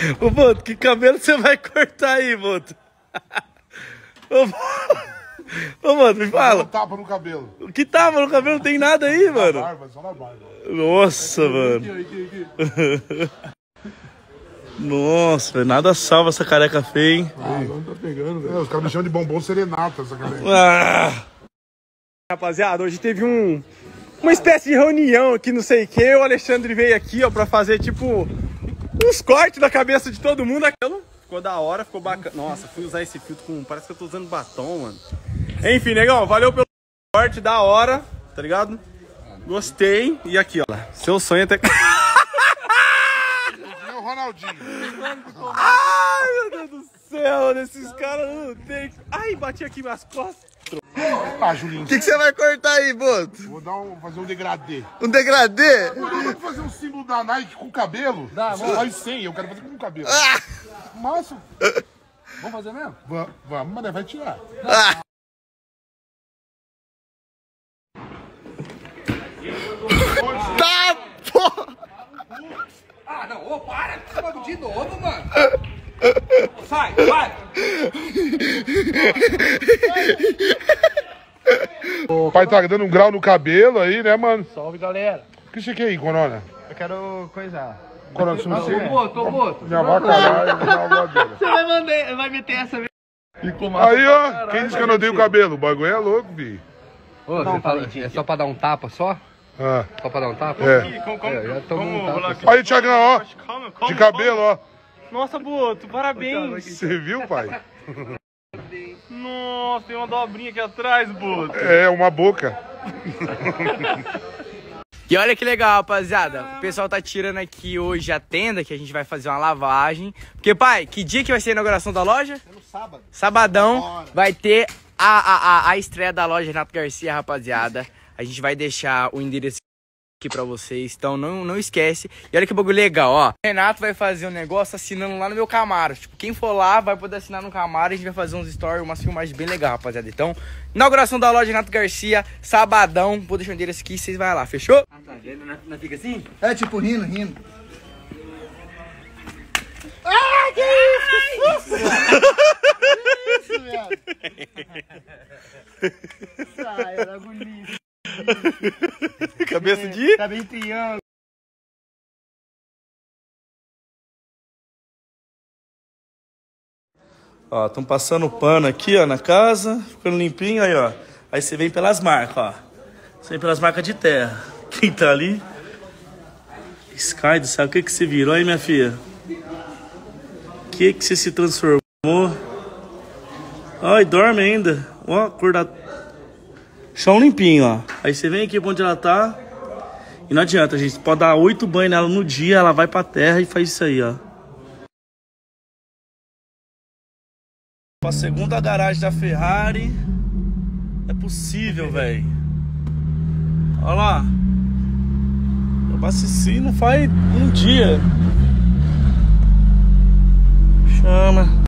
Ô, Boto, que cabelo você vai cortar aí, Boto? Ô, Boto, me fala. Tapa no cabelo. O que tava no cabelo? Não tem nada aí, mano. Na barba, só na barba. Nossa, mano. Aqui. Nossa, velho, nada salva essa careca feia, hein? Não tá pegando, velho. Os caras me chamam de bombom serenata, essa careca. Ah, Rapaziada, hoje teve uma espécie de reunião aqui, não sei o que. O Alexandre veio aqui, ó, pra fazer, tipo, uns cortes da cabeça de todo mundo. Ficou da hora, ficou bacana. Nossa, fui usar esse filtro com... Parece que eu tô usando batom, mano. Enfim, negão, valeu pelo corte, da hora, tá ligado? Gostei. E aqui, ó, seu sonho até... O Ronaldinho. Ai, meu Deus do céu, esses caras não tem... Ai, bati aqui minhas costas. Ah, Julinho. o que você vai cortar aí, Boto? Vou fazer um degradê. Um degradê? Vou fazer um símbolo da Nike com cabelo. Você faz 100, eu quero fazer com cabelo. Massa. Vamos fazer mesmo? Vamos, mas vai tirar. Tá, porra! Ah, não, ô, para! De novo, mano! Sai, vai! O pai tá dando um grau no cabelo aí, né, mano? Salve, galera! O que você quer aí, Corona? Eu quero coisar. Corona, se não sei. Tô boto. Minha vaca lá, Você vai meter essa vez. aí, ó, quem disse que eu não tenho cabelo? O bagulho é louco, bi. Ô, você fala, é só pra dar um tapa só? Ah, Só pra dar um tapa? é. Já tomou um tapa. Aí, Thiagão, ó, de cabelo, ó. Nossa, Boto, parabéns. Você viu, pai? Nossa, tem uma dobrinha aqui atrás, Boto. É, uma boca. E olha que legal, rapaziada. O pessoal tá tirando aqui hoje a tenda, que a gente vai fazer uma lavagem. Porque, pai, que dia que vai ser a inauguração da loja? É no sábado. Sabadão vai ter a estreia da loja Renato Garcia, rapaziada. A gente vai deixar o endereço aqui pra vocês, então não esquece. E olha que bagulho legal, ó. O Renato vai fazer um negócio assinando lá no meu Camaro. Tipo, quem for lá vai poder assinar no Camaro. A gente vai fazer uns stories, umas filmagens bem legais, rapaziada. Então, inauguração da loja Renato Garcia, sabadão. Vou deixar o endereço aqui e vocês vão lá, fechou? Ah, tá vendo? Não fica assim? É tipo rindo. Que isso, velho? Sai, era bonito. Cabeça de... Tá bem triângulo. Ó, estão passando pano aqui, ó, na casa, ficando limpinho, aí, ó. Aí você vem pelas marcas, ó. Você vem pelas marcas de terra. Quem tá ali? Sky do céu, o que você virou aí, minha filha? O que você se transformou? Ai, dorme ainda. Ó, cor da... Chão limpinho, ó. Aí você vem aqui pra onde ela tá. E não adianta, gente. Pode dar 8 banhos nela no dia, ela vai pra terra e faz isso aí, ó. A segunda garagem da Ferrari. É possível, velho. Olha lá. Eu abasteci não faz um dia. Chama.